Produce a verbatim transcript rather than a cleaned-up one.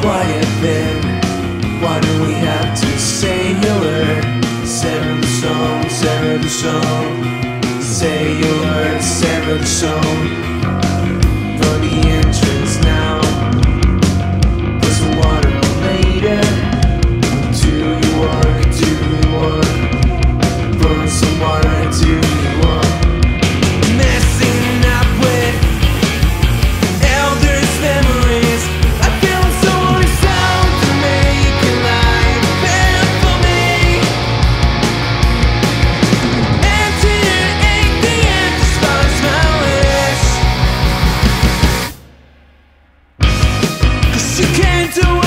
quiet then? Why do we have to say you learn? Sever the song, sever the song. Say you learn, sever the song. For the entrance now. Put some water later. Do you work, do you work? Put some water, do you work? Messing up with elders' memories. I feel so unsound to make it life better for me. Anteater ain't the end as far as my wish. 'Cause you can't do